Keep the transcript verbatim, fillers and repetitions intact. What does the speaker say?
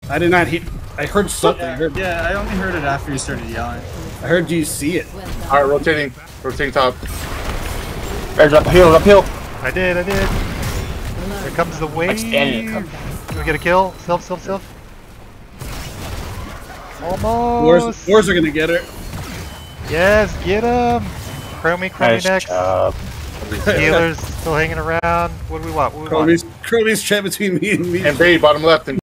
I did not hear. I heard something. Yeah, I heard, yeah, I only heard it after you started yelling. I heard you see it. All right, rotating, rotating top. Aird's uphill, uphill. I did, I did. Here comes the wave. Can we get a kill? Self, self, self. Almost. Wars, wars are gonna get her. Yes, get him. Chromie, Chromie Nice next. job. Healers still hanging around. What do we want? What do we want? Croby's, Croby's trapped between me and me. And Bay, bottom left. And